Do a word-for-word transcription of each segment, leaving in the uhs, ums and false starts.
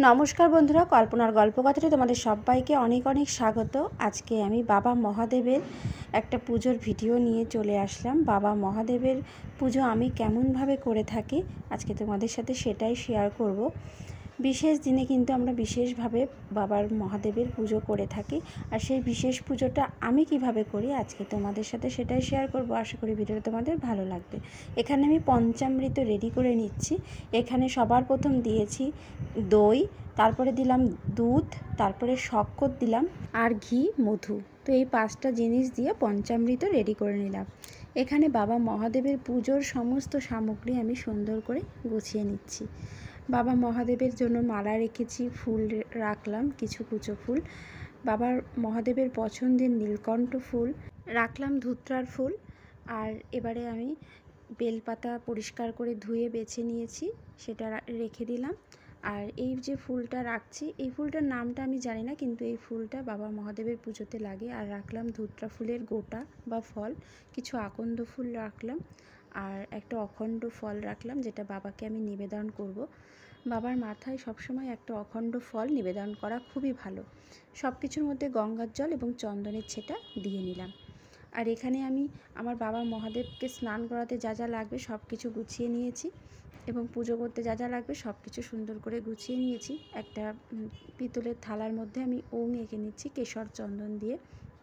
নমস্কার বন্ধুরা, কল্পনার গল্পকথাতে তোমাদের সবাইকে অনেক অনেক স্বাগত। আজকে আমি বাবা মহাদেবের একটা পুজোর ভিডিও নিয়ে চলে আসলাম। বাবা মহাদেবের পুজো আমি কেমনভাবে করে থাকি আজকে তোমাদের সাথে সেটাই শেয়ার করব। বিশেষ দিনে কিন্তু আমরা বিশেষভাবে বাবার মহাদেবের পুজো করে থাকি, আর সেই বিশেষ পুজোটা আমি কিভাবে করি আজকে তোমাদের সাথে সেটাই শেয়ার করব। আশা করি ভিডিওটা তোমাদের ভালো লাগবে। এখানে আমি পঞ্চামৃত রেডি করে নিচ্ছি। এখানে সবার প্রথম দিয়েছি দই, তারপরে দিলাম দুধ, তারপরে শক্কর দিলাম আর ঘি, মধু। তো এই পাঁচটা জিনিস দিয়ে পঞ্চামৃত রেডি করে নিলাম। এখানে বাবা মহাদেবের পুজোর সমস্ত সামগ্রী আমি সুন্দর করে গুছিয়ে নিচ্ছি। বাবা মহাদেবের জন্য মালা রেখেছি, ফুল রাখলাম কিছু কুচো ফুল, বাবার মহাদেবের পছন্দের নীলকণ্ঠ ফুল রাখলাম, ধুত্রার ফুল। আর এবারে আমি বেলপাতা পরিষ্কার করে ধুয়ে বেছে নিয়েছি, সেটা রেখে দিলাম। আর এই যে ফুলটা রাখছি, এই ফুলটার নামটা আমি জানি না, কিন্তু এই ফুলটা বাবা মহাদেবের পুজোতে লাগে। আর রাখলাম ধুত্রা ফুলের গোটা বা ফল, কিছু আকন্দ ফুল রাখলাম, আর একটা অখণ্ড ফল রাখলাম, যেটা বাবাকে আমি নিবেদন করব। বাবার মাথায় সবসময় একটা অখণ্ড ফল নিবেদন করা খুবই ভালো। সব কিছুর মধ্যে গঙ্গার জল এবং চন্দনের ছেটা দিয়ে নিলাম। আর এখানে আমি আমার বাবা মহাদেবকে স্নান করাতে যা যা লাগবে সব কিছু গুছিয়ে নিয়েছি, এবং পুজো করতে যা যা লাগবে সব কিছু সুন্দর করে গুছিয়ে নিয়েছি। একটা পিতলের থালার মধ্যে আমি ওম এঁকে নিচ্ছি কেশর চন্দন দিয়ে।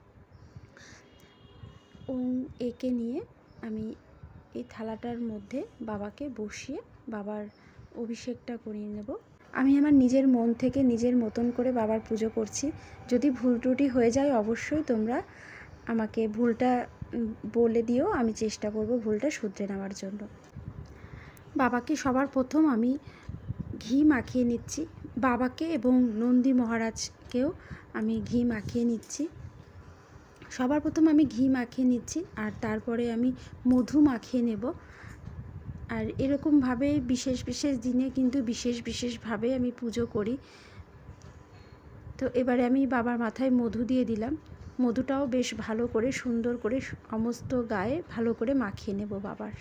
ওম এঁকে নিয়ে আমি এই থালাটার মধ্যে বাবাকে বসিয়ে বাবার অভিষেকটা করিয়ে নেব। আমি আমার নিজের মন থেকে নিজের মতন করে বাবার পুজো করছি। যদি ভুল ত্রুটি হয়ে যায় অবশ্যই তোমরা আমাকে ভুলটা বলে দিও, আমি চেষ্টা করব ভুলটা শুধরে নেওয়ার জন্য। বাবাকে সবার প্রথম আমি ঘি মাখিয়ে নিচ্ছি, বাবাকে এবং নন্দী মহারাজকেও আমি ঘি মাখিয়ে নিচ্ছি। সবার প্রথম আমি ঘি মাখিয়ে নিচ্ছি, আর তারপরে আমি মধু মাখিয়ে নেব। আর এরকমভাবে বিশেষ বিশেষ দিনে কিন্তু বিশেষ বিশেষভাবে আমি পুজো করি। তো এবারে আমি বাবার মাথায় মধু দিয়ে দিলাম। মধুটাও বেশ ভালো করে সুন্দর করে সমস্ত গায়ে ভালো করে মাখিয়ে নেব বাবার।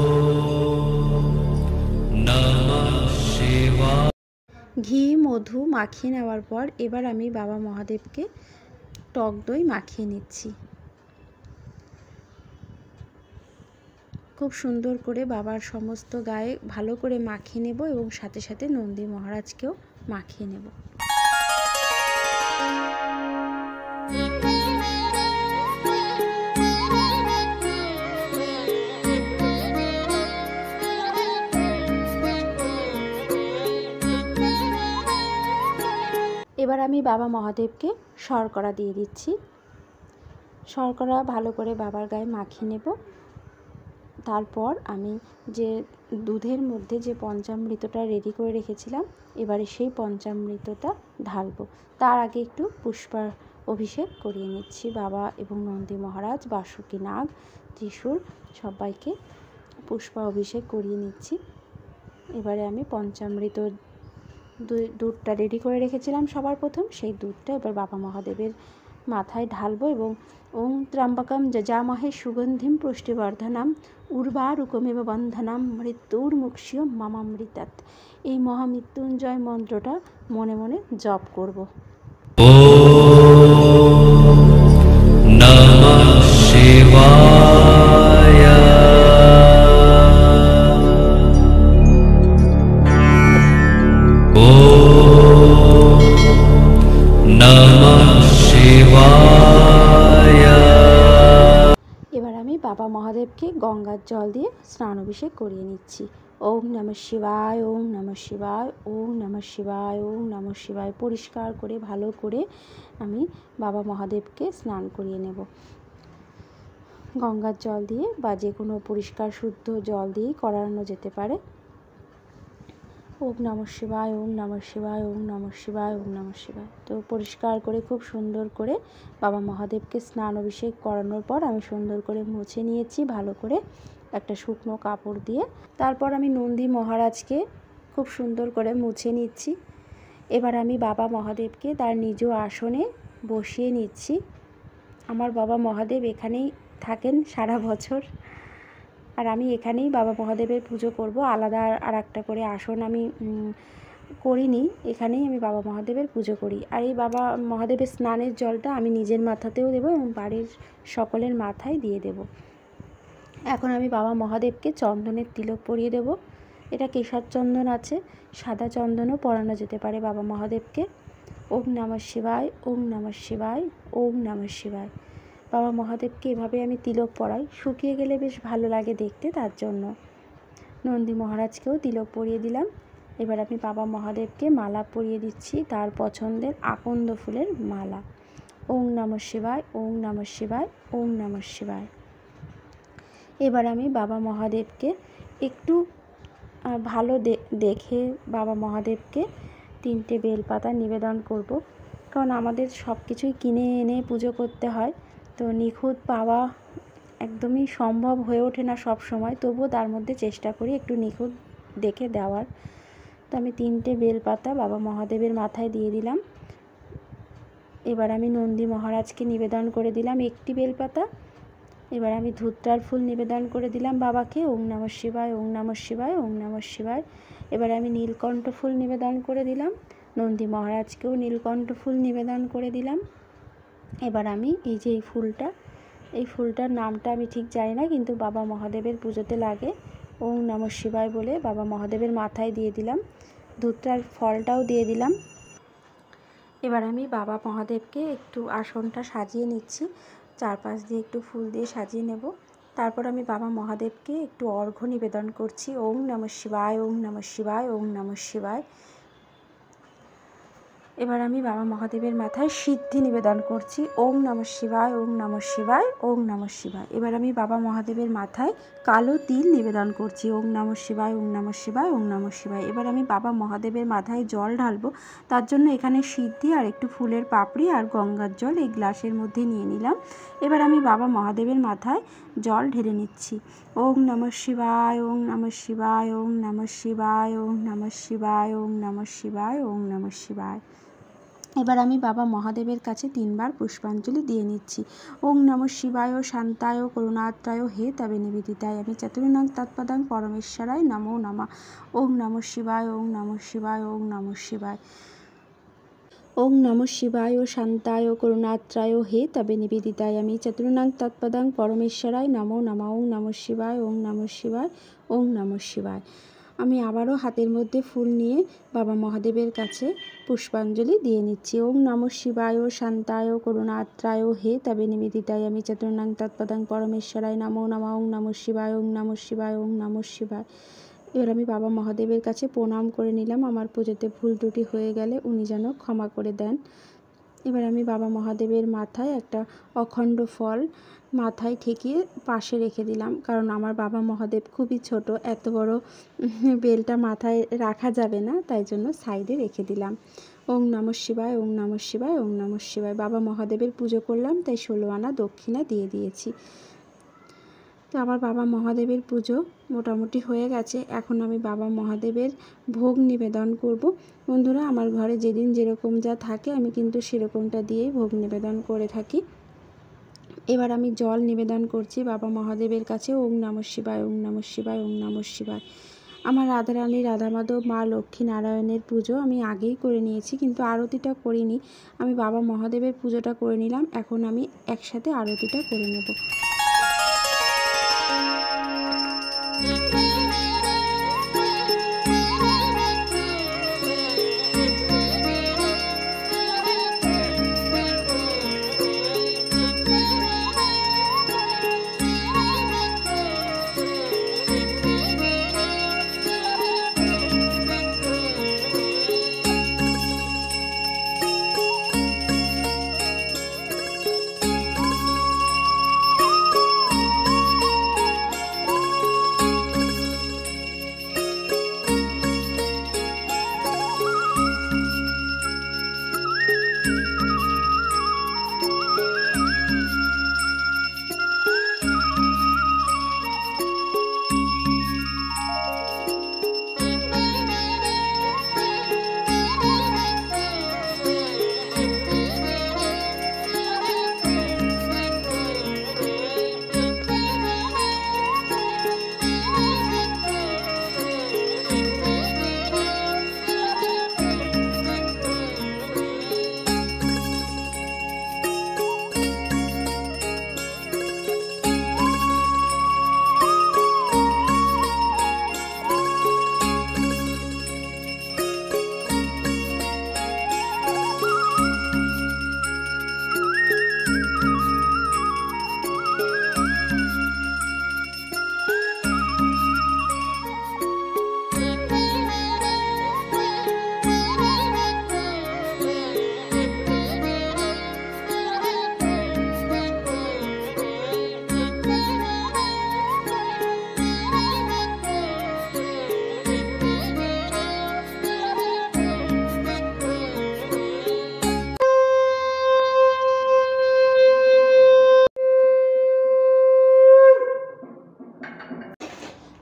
ঘি মধু মাখিয়ে নেওয়ার পর এবার আমি বাবা মহাদেবকে টক দই মাখিয়ে নিচ্ছি। খুব সুন্দর করে বাবার সমস্ত গায়ে ভালো করে মাখিয়ে নেব, এবং সাথে সাথে নন্দী মহারাজকেও মাখিয়ে নেব। এবার আমি বাবা মহাদেবকে শর্করা দিয়ে দিচ্ছি। শর্করা ভালো করে বাবার গায়ে মাখিয়ে নেব। তারপর আমি যে দুধের মধ্যে যে পঞ্চামৃতটা রেডি করে রেখেছিলাম, এবারে সেই পঞ্চামৃতটা ঢালবো। তার আগে একটু পুষ্পার অভিষেক করিয়ে নিচ্ছি। বাবা এবং নন্দী মহারাজ, বাসুকী নাগ, ত্রিশূল সবাইকে পুষ্পা অভিষেক করিয়ে নিচ্ছি। এবারে আমি পঞ্চামৃত দুধটা রেডি করে রেখেছিলাম সবার প্রথম, সেই দুধটা এবার বাবা মহাদেবের মাথায় ঢালবো, এবং ওং ত্র্যম্বকম যজামহে সুগন্ধিম পুষ্টিবর্ধনম উর্বারুকমেব বন্ধনম মৃত্যুর্মুক্ষীয় মামামৃতাৎ, এই মহামৃত্যুঞ্জয় মন্ত্রটা মনে মনে জপ করব। ওম নমঃ শিবায়। এবার আমি বাবা মহাদেবকে গঙ্গার জল দিয়ে স্নান অভিষেক করিয়ে নিচ্ছি। ওম নমঃ শিবায়, ওম নমঃ শিবায়, ওম নমঃ শিবায়, ওম নমঃ শিবায় পরিষ্কার করে ভালো করে আমি বাবা মহাদেবকে স্নান করিয়ে নেব গঙ্গার জল দিয়ে, বা যে কোনো পরিষ্কার শুদ্ধ জল দিয়েই করানো যেতে পারে। ওম নমঃ শিবায়, ওম নমঃ শিবায়, ওম নমঃ শিবায়, ওম নমঃ শিবায়। তো পরিষ্কার করে খুব সুন্দর করে বাবা মহাদেবকে স্নান অভিষেক করানোর পর আমি সুন্দর করে মুছে নিয়েছি ভালো করে একটা শুকনো কাপড় দিয়ে। তারপর আমি নন্দী মহারাজকে খুব সুন্দর করে মুছে নিচ্ছি। এবার আমি বাবা মহাদেবকে তার নিজ আসনে বসিয়ে নিচ্ছি। আমার বাবা মহাদেব এখানেই থাকেন সারা বছর, আর আমি এখানেই বাবা মহাদেবের পুজো করব। আলাদা আর একটা করে আসন আমি করিনি, এখানেই আমি বাবা মহাদেবের পুজো করি। আর এই বাবা মহাদেবের স্নানের জলটা আমি নিজের মাথাতেও দেবো এবং বাড়ির সকলের মাথায় দিয়ে দেব। এখন আমি বাবা মহাদেবকে চন্দনের তিলক পরিয়ে দেব। এটা কেশর চন্দন আছে, সাদা চন্দনও পরানো যেতে পারে বাবা মহাদেবকে। ওম নমঃ শিবায়, ওম নমঃ শিবায়, ওম নমঃ শিবায়। বাবা মহাদেবকে এভাবে আমি তিলক পরাই, শুকিয়ে গেলে বেশ ভালো লাগে দেখতে, তার জন্য। নন্দী মহারাজকেও তিলক পরিয়ে দিলাম। এবার আমি বাবা মহাদেবকে মালা পরিয়ে দিচ্ছি, তার পছন্দের আকন্দ ফুলের মালা। ওম নমঃ শিবায়, ওম নমঃ শিবায়, ওম নমঃ শিবায়। এবার আমি বাবা মহাদেবকে একটু ভালো দেখে বাবা মহাদেবকে তিনটে বেলপাতা নিবেদন করব, কারণ আমাদের সব কিছুই কিনে এনে পুজো করতে হয়, তো নিখুঁত পাওয়া একদমই সম্ভব হয়ে ওঠে না সব সময়, তবুও তার মধ্যে চেষ্টা করি একটু নিখুঁত দেখে দেওয়ার। তো আমি তিনটে বেলপাতা বাবা মহাদেবের মাথায় দিয়ে দিলাম। এবার আমি নন্দী মহারাজকে নিবেদন করে দিলাম একটি বেলপাতা। এবার আমি ধূত্রার ফুল নিবেদন করে দিলাম বাবাকে। ওম নমঃ শিবায়, ওম নমঃ শিবায়, ওম নমঃ শিবায়। এবার আমি নীলকণ্ঠ ফুল নিবেদন করে দিলাম। নন্দী মহারাজকেও নীলকণ্ঠ ফুল নিবেদন করে দিলাম। এবার আমি এই যে এই ফুলটা, এই ফুলটার নামটা আমি ঠিক জানি না, কিন্তু বাবা মহাদেবের পুজোতে লাগে। ওম নমঃ শিবায় বলে বাবা মহাদেবের মাথায় দিয়ে দিলাম। ধূত্রার ফলটাও দিয়ে দিলাম। এবার আমি বাবা মহাদেবকে একটু আসনটা সাজিয়ে নিচ্ছি, চারপাশ দিয়ে একটু ফুল দিয়ে সাজিয়ে নেব। তারপর আমি বাবা মহাদেবকে একটু অর্ঘ্য নিবেদন করছি। ওম নমঃ শিবায়, ওম নমঃ শিবায়, ওম নমঃ শিবায়। এবার আমি বাবা মহাদেবের মাথায় সিদ্ধি নিবেদন করছি। ওম নমঃ শিবায়, ওম নমঃ শিবায়, ওম নমঃ শিবায়। এবার আমি বাবা মহাদেবের মাথায় কালো তিল নিবেদন করছি। ওম নমঃ শিবায়, ওম নমঃ শিবায়, ওম নমঃ শিবায়। এবার আমি বাবা মহাদেবের মাথায় জল ঢালবো, তার জন্য এখানে সিদ্ধি আর একটু ফুলের পাপড়ি আর গঙ্গার জল এই গ্লাসের মধ্যে নিয়ে নিলাম। এবার আমি বাবা মহাদেবের মাথায় জল ঢেলে নিচ্ছি। ওম নমঃ শিবায়, ওম নমঃ শিবায়, ওম নমঃ শিবায়, ওম নমঃ শিবায়, ওম নমঃ শিবায়, ওম নমঃ শিবায়। এবার আমি বাবা মহাদেবের কাছে তিনবার পুষ্পাঞ্জলি দিয়ে নিচ্ছি। ওং নমঃ শিবায়, শান্তায়, করুণাত্রায়, হে তবে নিবেদিতায়, আমি চতুর্ণাং তৎপদাং পরমেশ্বরায় নমো নমঃ। ওং নমঃ শিবায়, ওং নমঃ শিবায়, ওং নমঃ শিবায়। ওং নমঃ শিবায়, শান্তায়, করুণাত্রায়, হে তবে নিবেদিতায়, আমি চতুর্ণাং তৎপদাং পরমেশ্বরায় নমো নমঃ। ওং নমঃ শিবায়, ওং নমঃ শিবায়, ওং নমঃ শিবায়। আমি আবারও হাতের মধ্যে ফুল নিয়ে বাবা মহাদেবের কাছে পুষ্পাঞ্জলি দিয়ে নিচ্ছি। ওং নমঃ শিবায়, শান্তায়, করুণাত্রায়, হে তবে নিবেদিতায়, আমি চতুর্ণাং তৎপদাং পরমেশ্বরায় নমো নমঃ। ওং নমঃ শিবায়, ওং নমঃ শিবায়, ওং নমঃ শিবায়। এবার আমি বাবা মহাদেবের কাছে প্রণাম করে নিলাম। আমার পুজোতে ভুল ত্রুটি হয়ে গেলে উনি যেন ক্ষমা করে দেন। এবার আমি বাবা মহাদেবের মাথায় একটা অখণ্ড ফল মাথায় ঠেকিয়ে পাশে রেখে দিলাম, কারণ আমার বাবা মহাদেব খুবই ছোট, এত বড় বেলটা মাথায় রাখা যাবে না, তাই জন্য সাইডে রেখে দিলাম। ওং নমঃ শিবায়, ওং নমঃ শিবায়, ওং নমঃ শিবায়। বাবা মহাদেবের পুজো করলাম, তাই ষোলো আনা দক্ষিণা দিয়ে দিয়েছি। তো আমার বাবা মহাদেবের পুজো মোটামুটি হয়ে গেছে। এখন আমি বাবা মহাদেবের ভোগ নিবেদন করব। বন্ধুরা, আমার ঘরে যেদিন যেরকম যা থাকে আমি কিন্তু সেরকমটা দিয়েই ভোগ নিবেদন করে থাকি। এবার আমি জল নিবেদন করছি বাবা মহাদেবের কাছে। ওং নমঃ শিবায়, ওং নমঃ শিবায়, ওং নমঃ শিবায়। আমার রাধারানী, রাধা মাধব, মা লক্ষ্মী নারায়ণের পুজো আমি আগেই করে নিয়েছি, কিন্তু আরতিটা করিনি। আমি বাবা মহাদেবের পুজোটা করে নিলাম, এখন আমি একসাথে আরতিটা করে নেব।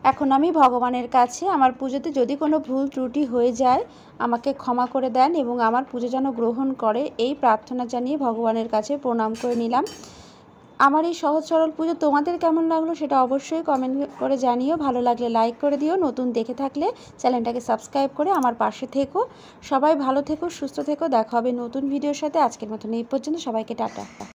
এখন আমি ভগবানের কাছে আমার পুজোতে যদি কোনো ভুল ত্রুটি হয়ে যায় আমাকে ক্ষমা করে দেন এবং আমার পুজো যেন গ্রহণ করে, এই প্রার্থনা জানিয়ে ভগবানের কাছে প্রণাম করে নিলাম। আমার এই সহজ সরল পুজো তোমাদের কেমন লাগলো সেটা অবশ্যই কমেন্ট করে জানিও। ভালো লাগলে লাইক করে দিও, নতুন দেখে থাকলে চ্যানেলটাকে সাবস্ক্রাইব করে আমার পাশে থেকো। সবাই ভালো থেকো, সুস্থ থেকো। দেখা হবে নতুন ভিডিওর সাথে। আজকের মতন এই পর্যন্ত, সবাইকে টাটা।